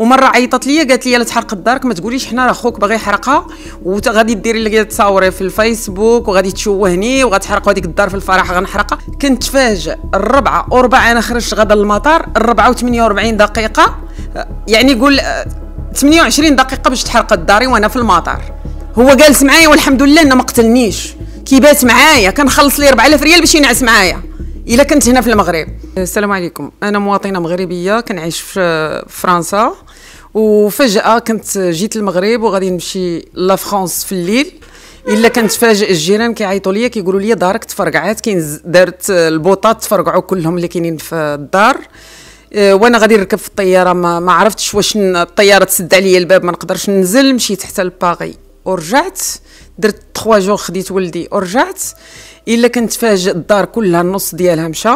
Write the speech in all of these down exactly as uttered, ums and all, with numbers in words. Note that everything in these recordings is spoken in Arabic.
ومره عيطت لي قالت لي لا تحرق دارك ما تقوليش حنا راه خوك باغي يحرقها وغادي ديري لي تصاوري في الفيسبوك وغادي تشوهني وغتحرقوا هذيك الدار في الفرح غنحرقها. كنت تفاجئ الربعه وربع انا خرجت غدا للمطار الربعه وثمانية وأربعين دقيقه، يعني قول ثمانية وعشرين دقيقه باش تحرق الداري وانا في المطار. هو جالس معايا والحمد لله انه ما قتلنيش، كيبات معايا كنخلص لي أربعة آلاف ريال باش ينعس معايا الا كنت هنا في المغرب. السلام عليكم، انا مواطنه مغربيه كنعيش في فرنسا، وفجاه كنت جيت المغرب وغادي نمشي لفرنسا في الليل، الا كنتفاجئ الجيران كيعيطوا لي كيقولوا لي دارك تفرقعات، كاين دارت البوطات تفرقعوا كلهم اللي كاينين في الدار. وانا غادي نركب في الطياره ما, ما عرفتش واش الطياره تسد عليا الباب ما نقدرش ننزل، مشيت حتى لباغي ورجعت، درت ثلاثة جور خديت ولدي ورجعت، الا كنتفاجئ الدار كلها النص ديالها مشى،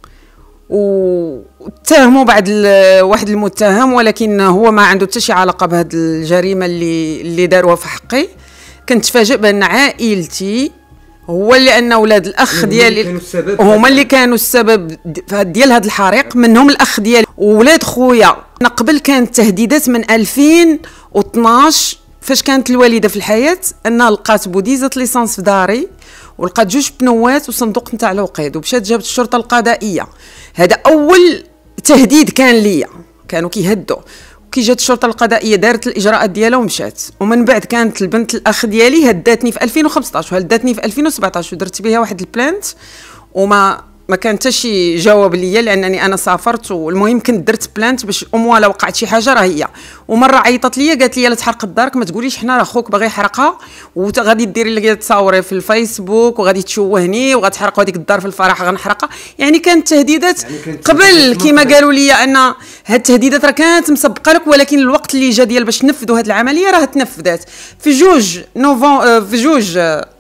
واتهموا بعد واحد المتهم ولكن هو ما عنده حتى شي علاقه بهذه الجريمه اللي اللي داروها في حقي. كنتفاجئ بان عائلتي هو اللي ان اولاد الاخ ديالي هما اللي كانوا السبب ديال هذا الحريق، منهم الاخ ديالي وولاد خويا. قبل كانت تهديدات من ألفين واثناش فاش كانت الوالده في الحياه انها لقات بوديزه ليسانس في داري ولقات جوج بنوات وصندوق نتاع الوقيد، ومشات جابت الشرطه القضائيه. هذا اول تهديد كان ليا، كانوا كيهدوا. كي جات الشرطه القضائيه دارت الاجراءات ديالها ومشات، ومن بعد كانت البنت الاخ ديالي هداتني في ألفين وخمسطاش وهداتني في ألفين وسبعطاش ودرت بها واحد البلانت وما ما كان حتى شي جواب ليا لانني انا سافرت. والمهم كنت درت بلانت باش اموالا وقعت شي حاجه راه هي. ومره عيطت لي قالت لي لا تحرق دارك ما تقوليش حنا راه خوك باغي يحرقها وغادي ديري لي تصاوري في الفيسبوك وغادي تشوهني وغتحرقوا هذيك الدار في الفرح غنحرقها. يعني كانت تهديدات يعني كانت قبل كما قالوا لي ان هاد التهديدات راه كانت مسبقه لك، ولكن الوقت اللي جا ديال باش ننفذوا هذه العمليه راه تنفذات في جوج نوفمبر في جوج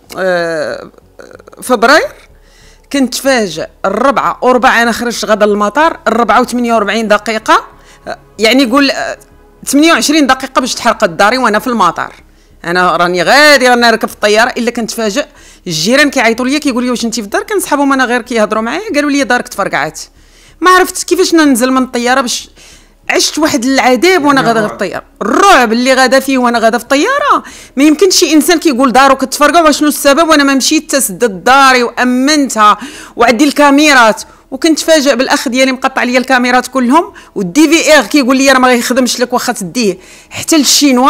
فبراير. كنت تفاجئ الربعه وربع انا خرجت غدا للمطار الربعه وثمانية وأربعين دقيقه، يعني قول ثمانية وعشرين دقيقه باش تحرق الداري وانا في المطار. انا راني غادي غنركب في الطياره الا كنت تفاجئ الجيران كيعيطوا لي كيقولوا لي واش انت في الدار، كنسحبهم انا غير كيهضروا معايا قالوا لي دارك تفرقعات. ما عرفت كيفاش ننزل من الطياره، باش عشت واحد العذاب وانا غادا في الطياره، الرعب اللي غادا فيه وانا غادا في الطياره. ما يمكنش شي انسان كيقول دارو كتفرقع وشنو السبب، وانا ما مشيت تسدد داري وامنتها وعندي الكاميرات. وكنت فاجئ بالاخ ديالي مقطع لي الكاميرات كلهم، والدي في ار كيقول لي راه ما غيخدمش لك واخا تديه حتى للشينوا.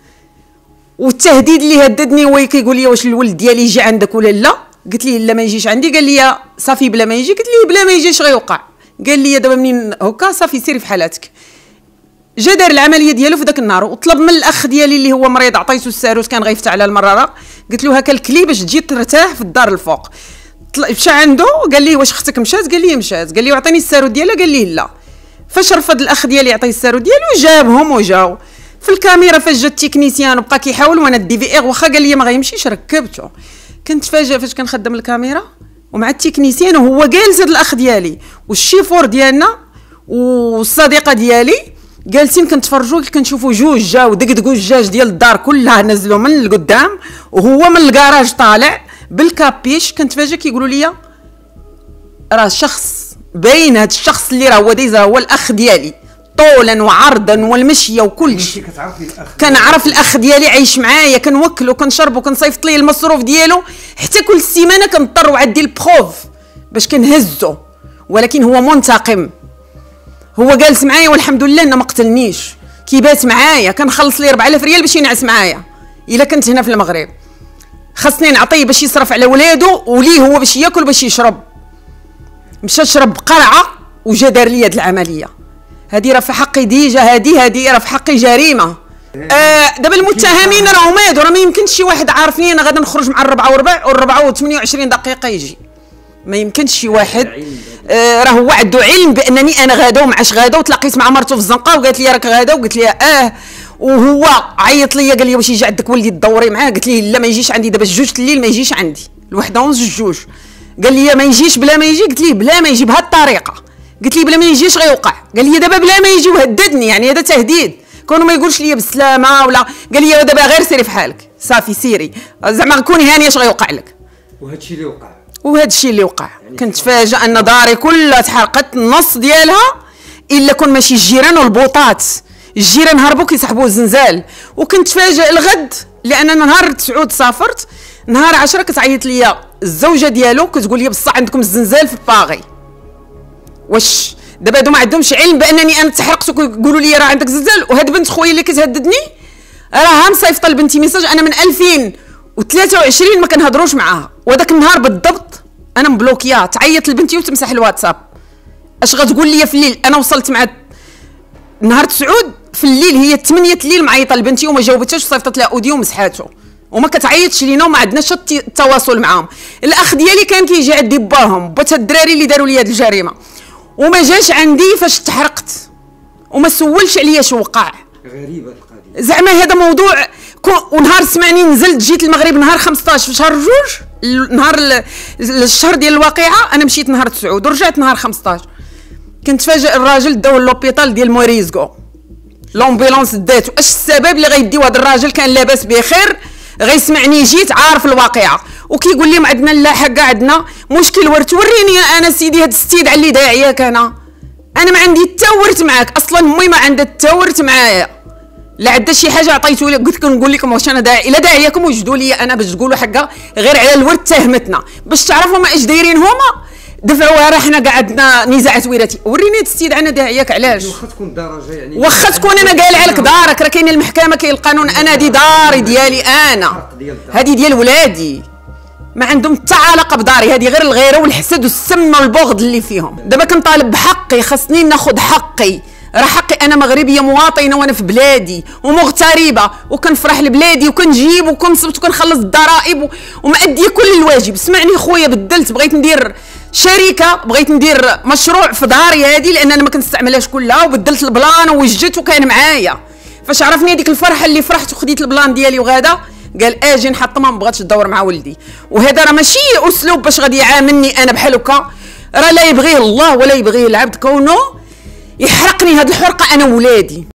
والتهديد اللي هددني هو كيقول لي واش الولد ديالي يجي عندك ولا لا. قلت ليه لا ما يجيش عندي. قال لي صافي بلا ما يجي. قلت ليه بلا ما يجيش غيوقع. قال لي دابا منين هكا صافي سيري في حالاتك. جا دار العمليه ديالو في ذاك النهار، وطلب من الاخ ديالي اللي هو مريض عطيته الساروت كان غيفتح على المراره. قلت له هكا الكلي باش تجي ترتاح في الدار الفوق. مشى عنده قال لي واش اختك مشات؟ قال لي مشات. قال لي وعطيني الساروت ديالها؟ قال لي لا. فاش رفض الاخ ديالي يعطيه الساروت ديالو جابهم وجاو في الكاميرا. فاش جا التكنيسيان وبقى كيحاول وانا الدي في ار واخا قال لي ما غيمشيش ركبته. كنت فاجئ فاش كنخدم الكاميرا ومع التكنيسيان وهو جالس هذا الاخ ديالي والشيفور ديالنا والصديقه ديالي جالسين كنتفرجوا كنشوفوا جوج جاو دقدقوا الجاج ديال الدار كلها نزلوا من القدام وهو من الكراج طالع بالكابيش. كنتفاجئ كيقولوا لي راه شخص باين هذا الشخص اللي راه هو دايز هو الاخ ديالي طولا وعرضا والمشيه وكل شيء. كنعرف الاخ ديالي عايش معايا، كنوكلو كنشربو كنصيفط ليه المصروف ديالو، حتى كل سيمانه كنضطر وعندي البروف باش كنهزو، ولكن هو منتقم. هو جالس معايا والحمد لله انه ما قتلنيش، كيبات معايا كنخلص ليه أربعة آلاف ريال باش ينعس معايا الا كنت هنا في المغرب. خاصني نعطيه باش يصرف على ولادو وليه هو باش ياكل باش يشرب. مشى شرب قرعه وجا دار لي هاد العمليه هادي. راه في حقي ديجا هادي هادي راه في حقي جريمه. آه دابا المتهمين راهم مادوا، راه ما يمكنش شي واحد عارفني انا غادا نخرج مع الربعه وربع والربعه وثمانية وعشرين دقيقه يجي. ما يمكنش شي واحد آه راه هو عنده علم بانني انا غادا ومعاش غادا، وتلاقيت مع مرته في الزنقه وقالت لي راك غادا وقلت لها اه، وهو عيط لي قال لي واش يجي عندك ولدي تدوري معاه؟ قلت ليه لا ما يجيش عندي دابا الجوج الليل ما يجيش عندي الوحده ونص الجوج. قال لي ما يجيش بلا ما يجي. قلت ليه بلا ما يجي بهذه الطريقه. قلت لي بلا ما يجيش غيوقع. قال لي دابا بلا ما يجي وهددني، يعني هذا تهديد كونه ما يقولش لي بالسلامه ولا. قال لي دابا غير سيري في حالك صافي سيري زعما كوني هانيه اش غيوقع لك. وهذا الشيء اللي وقع وهذا الشيء اللي وقع يعني كنت فاجئ ان داري كلها تحرقت النص ديالها الا كون ماشي الجيران والبوطات الجيران هربوا كيسحبوا الزنزال. وكنت فاجئ الغد لان نهار تسعود سافرت، نهار عشرة كتعيط ليا الزوجه ديالو كتقول لي بصح عندكم الزنزال في باغي. واش دابا هادو ما عندهمش علم بانني انا تحرقت وكيقولوا لي راه عندك زنزال؟ وهاد بنت خويا اللي كتهددني راها مصيفطه لبنتي ميساج انا من ألفين وثلاثة وعشرين ما كنهضروش معاها، وهذاك النهار بالضبط انا مبلوكيا تعيط لبنتي وتمسح الواتساب. اش غتقول لي في الليل؟ انا وصلت مع نهار تسعود في الليل هي ثمانية الليل معيطه لبنتي وما جاوبتهاش وصيفطت لها اوديو ومسحاتو وما كتعيطش لينا وما عندناش التواصل معاهم. الاخ ديالي كان كيجي عندي باهم بات الدراري اللي داروا لي هذه الجريمه وما جاش عندي فاش تحرقت وما سولش عليا شو وقع. غريبه القضيه زعما هذا موضوع. ونهار سمعني نزلت جيت المغرب نهار خمسطاش في شهر جوج، نهار الشهر ديال الواقعه انا مشيت نهار تسعود ورجعت نهار خمسطاش. كنت فاجئ الراجل داو لوبيطال ديال موريزكو، لومبيلونس داتو. اش السبب اللي غيديو هذا الراجل كان لاباس بخير غيسمعني جيت عارف الواقعه وكيقول لي ما عندنا لا حاجه عندنا مشكل ورث. وريني انا سيدي هاد الستيدعه اللي داعياك انا انا ما عندي حتى ورث معاك اصلا، امي ما عندها حتى ورث معايا لا عندها شي حاجه عطيتو لي. قلت لكم نقول لكم واش انا داعي الا داعياكم وجدوا لي انا باش تقولوا حقا غير على الورث تهمتنا باش تعرفوا ما اش دايرين هما دفعوها راه حنا قعدنا نزاعات وراثي. وريني الستيدعه انا داعياك علاش؟ واخا تكون درجه يعني واخا تكون انا قالعه لك دارك راه كاين المحكمه كاين القانون. انا هذه داري ديالي انا هذه ديال ولادي ما عندهم حتى علاقه بداري، هذه غير الغيره والحسد والسم والبغض اللي فيهم. دابا كنطالب بحقي خاصني ناخذ حقي، راه حقي انا مغربيه مواطنه وانا في بلادي ومغتربه وكنفرح لبلادي وكنجيب وكنصبت وكنخلص الضرائب ومأديه كل الواجب. سمعني خويا بدلت بغيت ندير شركه بغيت ندير مشروع في داري هذه لان انا ما كنستعملهاش كلها وبدلت البلان ووجدت وكان معايا. فاش عرفني هذيك الفرحه اللي فرحت وخديت البلان ديالي وغادا قال اجي نحطمها ما بغاتش تدور مع ولدي. وهذا راه ماشي اسلوب باش غادي يعاملني انا بحال هكا، راه لا يبغيه الله ولا يبغيه العبد كونه يحرقني هاد الحرقه انا وولادي.